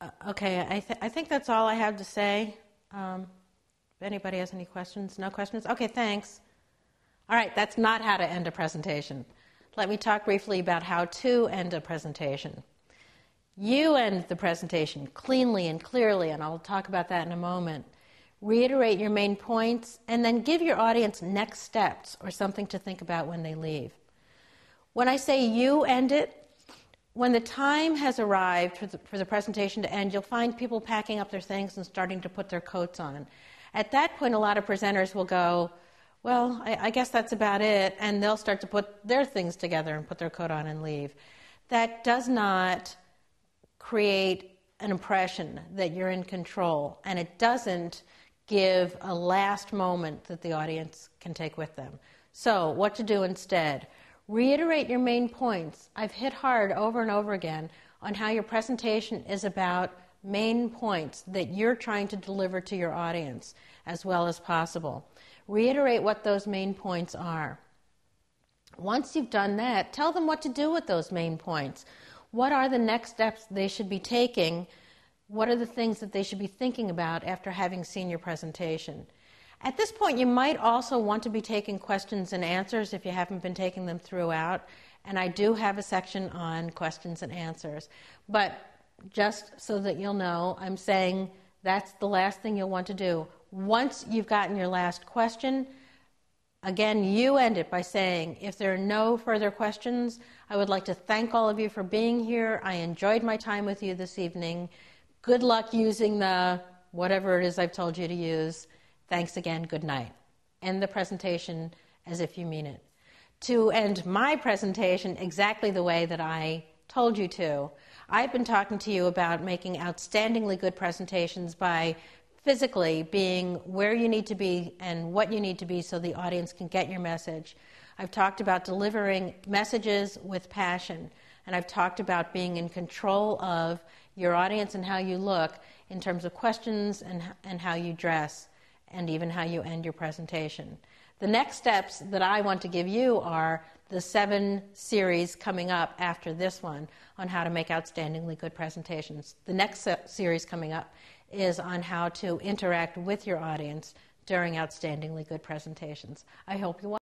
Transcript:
Okay, I think that's all I have to say. If anybody has any questions, no questions? Okay, thanks. All right, that's not how to end a presentation. Let me talk briefly about how to end a presentation. You end the presentation cleanly and clearly, and I'll talk about that in a moment. Reiterate your main points, and then give your audience next steps or something to think about when they leave. When I say you end it, when the time has arrived for the presentation to end, you'll find people packing up their things and starting to put their coats on. At that point, a lot of presenters will go, well, I guess that's about it, and they'll start to put their things together and put their coat on and leave. That does not create an impression that you're in control, and it doesn't give a last moment that the audience can take with them. So, what to do instead? Reiterate your main points. I've hit hard over and over again on how your presentation is about main points that you're trying to deliver to your audience as well as possible. Reiterate what those main points are. Once you've done that, tell them what to do with those main points. What are the next steps they should be taking? What are the things that they should be thinking about after having seen your presentation? At this point, you might also want to be taking questions and answers if you haven't been taking them throughout, and I do have a section on questions and answers. But just so that you'll know, I'm saying that's the last thing you'll want to do. Once you've gotten your last question, again, you end it by saying, if there are no further questions, I would like to thank all of you for being here. I enjoyed my time with you this evening. Good luck using the whatever it is I've told you to use. Thanks again, good night. End the presentation as if you mean it. To end my presentation exactly the way that I told you to, I've been talking to you about making outstandingly good presentations by physically being where you need to be and what you need to be so the audience can get your message. I've talked about delivering messages with passion, and I've talked about being in control of your audience and how you look in terms of questions and how you dress, and even how you end your presentation. The next steps that I want to give you are the 7 series coming up after this one on how to make outstandingly good presentations. The next series coming up is on how to interact with your audience during outstandingly good presentations. I hope you